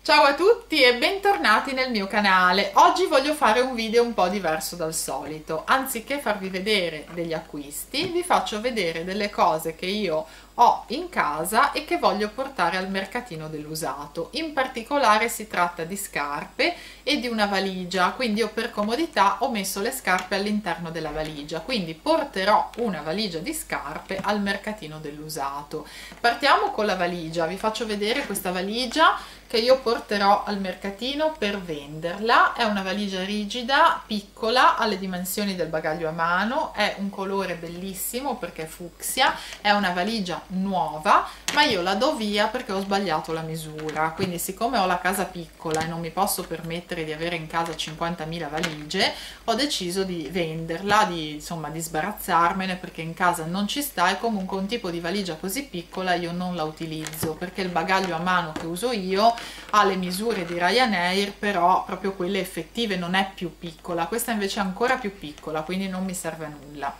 Ciao a tutti e bentornati nel mio canale. Oggi voglio fare un video un po' diverso dal solito. Anziché farvi vedere degli acquisti, vi faccio vedere delle cose che io ho in casa e che voglio portare al mercatino dell'usato. In particolare si tratta di scarpe e di una valigia, quindi io per comodità ho messo le scarpe all'interno della valigia, quindi porterò una valigia di scarpe al mercatino dell'usato. Partiamo con la valigia, vi faccio vedere questa valigia che io porterò al mercatino per venderla. È una valigia rigida, piccola, alle dimensioni del bagaglio a mano, è un colore bellissimo perché è fucsia, è una valigia nuova, ma io la do via perché ho sbagliato la misura, quindi siccome ho la casa piccola e non mi posso permettere di avere in casa 50.000 valigie, ho deciso di venderla, insomma di sbarazzarmene, perché in casa non ci sta e comunque un tipo di valigia così piccola io non la utilizzo, perché il bagaglio a mano che uso io ha le misure di Ryanair, però proprio quelle effettive, non è più piccola. Questa invece è ancora più piccola, quindi non mi serve a nulla.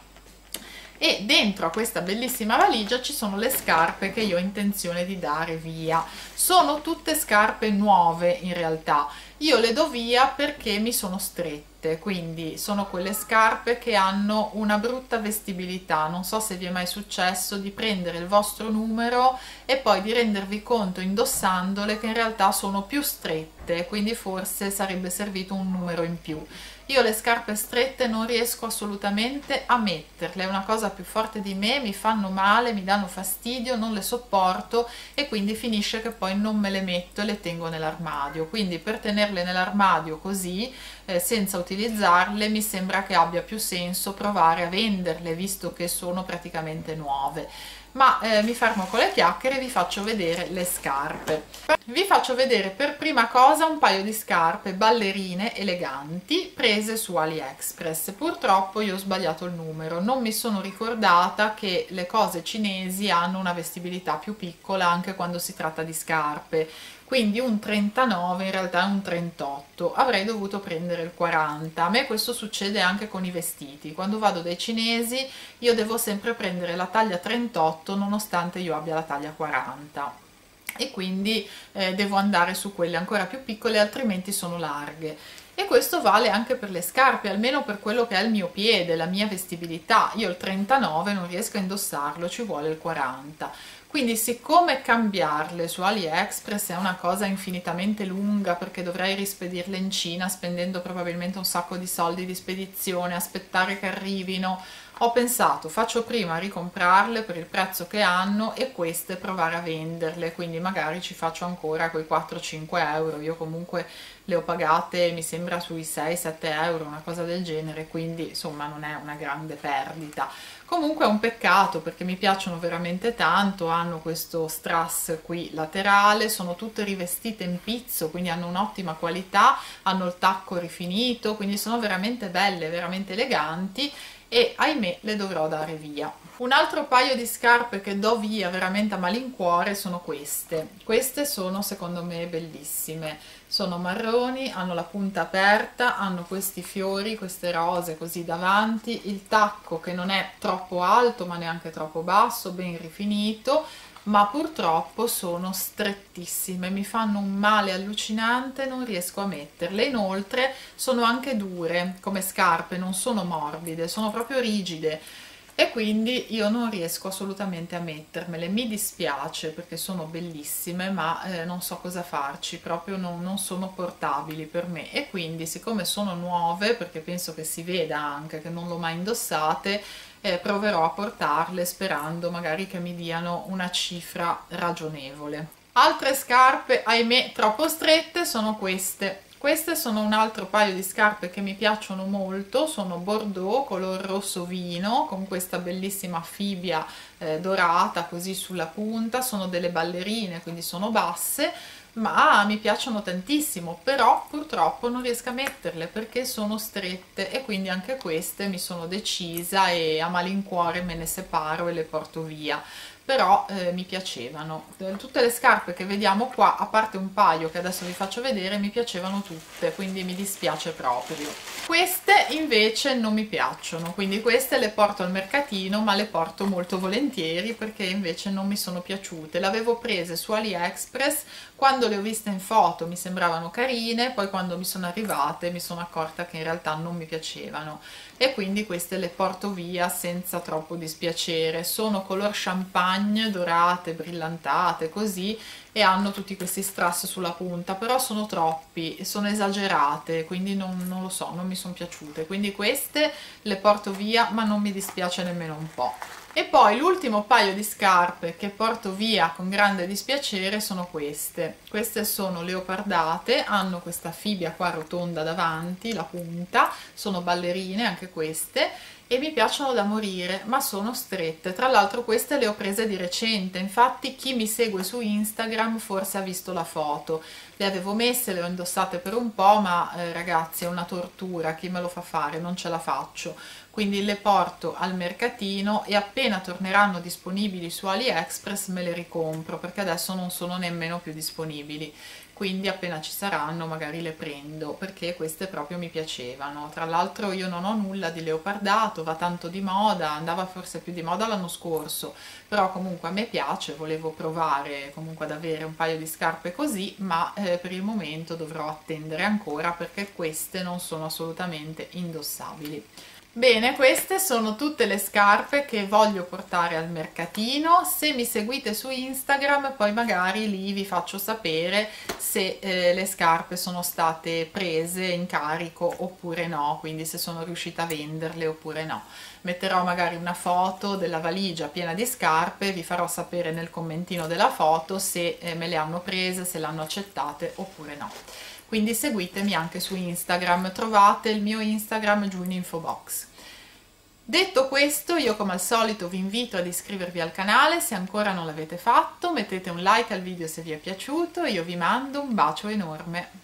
E dentro a questa bellissima valigia ci sono le scarpe che io ho intenzione di dare via. Sono tutte scarpe nuove in realtà, io le do via perché mi sono strette, quindi sono quelle scarpe che hanno una brutta vestibilità. Non so se vi è mai successo di prendere il vostro numero e poi di rendervi conto indossandole che in realtà sono più strette, quindi forse sarebbe servito un numero in più. Io le scarpe strette non riesco assolutamente a metterle, è una cosa più forte di me, mi fanno male, mi danno fastidio, non le sopporto e quindi finisce che poi non me le metto e le tengo nell'armadio. Quindi per tenerle nell'armadio così, senza utilizzarle, mi sembra che abbia più senso provare a venderle, visto che sono praticamente nuove. Ma mi fermo con le chiacchiere e vi faccio vedere le scarpe. Vi faccio vedere per prima cosa un paio di scarpe ballerine eleganti prese su AliExpress. Purtroppo io ho sbagliato il numero, non mi sono ricordata che le cose cinesi hanno una vestibilità più piccola anche quando si tratta di scarpe, quindi un 39 in realtà è un 38, avrei dovuto prendere il 40. A me questo succede anche con i vestiti, quando vado dai cinesi io devo sempre prendere la taglia 38 nonostante io abbia la taglia 40 e quindi devo andare su quelle ancora più piccole, altrimenti sono larghe. E questo vale anche per le scarpe, almeno per quello che è il mio piede, la mia vestibilità. Io il 39 non riesco a indossarlo, ci vuole il 40. Quindi siccome cambiarle su AliExpress è una cosa infinitamente lunga, perché dovrei rispedirle in Cina spendendo probabilmente un sacco di soldi di spedizione, aspettare che arrivino, ho pensato faccio prima a ricomprarle per il prezzo che hanno e queste provare a venderle, quindi magari ci faccio ancora quei 4-5 euro. Io comunque le ho pagate mi sembra sui 6-7 euro, una cosa del genere, quindi insomma non è una grande perdita. Comunque è un peccato perché mi piacciono veramente tanto, hanno questo strass qui laterale, sono tutte rivestite in pizzo, quindi hanno un'ottima qualità, hanno il tacco rifinito, quindi sono veramente belle, veramente eleganti e ahimè le dovrò dare via. Un altro paio di scarpe che do via veramente a malincuore sono queste. Queste sono secondo me bellissime, sono marroni, hanno la punta aperta, hanno questi fiori, queste rose così davanti, il tacco che non è troppo alto ma neanche troppo basso, ben rifinito, ma purtroppo sono strettissime, mi fanno un male allucinante, non riesco a metterle. Inoltre sono anche dure come scarpe, non sono morbide, sono proprio rigide e quindi io non riesco assolutamente a mettermele. Mi dispiace perché sono bellissime, ma non so cosa farci, proprio non sono portabili per me, e quindi siccome sono nuove, perché penso che si veda anche che non l'ho mai indossate, proverò a portarle sperando magari che mi diano una cifra ragionevole. Altre scarpe, ahimè, troppo strette sono queste. Queste sono un altro paio di scarpe che mi piacciono molto, sono bordeaux color rosso vino con questa bellissima fibbia dorata così sulla punta, sono delle ballerine quindi sono basse, ma mi piacciono tantissimo, però purtroppo non riesco a metterle perché sono strette e quindi anche queste mi sono decisa e a malincuore me ne separo e le porto via. però mi piacevano. Tutte le scarpe che vediamo qua, a parte un paio che adesso vi faccio vedere, mi piacevano tutte, quindi mi dispiace proprio. Queste invece non mi piacciono, quindi queste le porto al mercatino, ma le porto molto volentieri perché invece non mi sono piaciute. Le avevo prese su AliExpress, quando le ho viste in foto mi sembravano carine, poi quando mi sono arrivate mi sono accorta che in realtà non mi piacevano e quindi queste le porto via senza troppo dispiacere. Sono color champagne, dorate, brillantate così, e hanno tutti questi strass sulla punta, però sono troppi, sono esagerate, quindi non lo so, non mi sono piaciute, quindi queste le porto via, ma non mi dispiace nemmeno un po'. E poi l'ultimo paio di scarpe che porto via con grande dispiacere sono queste. Queste sono leopardate, hanno questa fibbia qua rotonda davanti, la punta, sono ballerine anche queste e mi piacciono da morire, ma sono strette. Tra l'altro queste le ho prese di recente, infatti chi mi segue su Instagram forse ha visto la foto. Le avevo messe, le ho indossate per un po', ma ragazzi è una tortura, chi me lo fa fare? Non ce la faccio. Quindi le porto al mercatino e appena torneranno disponibili su AliExpress me le ricompro, perché adesso non sono nemmeno più disponibili. Quindi appena ci saranno magari le prendo, perché queste proprio mi piacevano. Tra l'altro io non ho nulla di leopardato, va tanto di moda, andava forse più di moda l'anno scorso, però comunque a me piace, volevo provare comunque ad avere un paio di scarpe così, ma per il momento dovrò attendere ancora perché queste non sono assolutamente indossabili. Bene, queste sono tutte le scarpe che voglio portare al mercatino. Se mi seguite su Instagram poi magari lì vi faccio sapere se le scarpe sono state prese in carico oppure no, quindi se sono riuscita a venderle oppure no. Metterò magari una foto della valigia piena di scarpe, vi farò sapere nel commentino della foto se me le hanno prese, se le hanno accettate oppure no. Quindi seguitemi anche su Instagram, trovate il mio Instagram giù in info box. Detto questo, io come al solito vi invito ad iscrivervi al canale se ancora non l'avete fatto, mettete un like al video se vi è piaciuto e io vi mando un bacio enorme.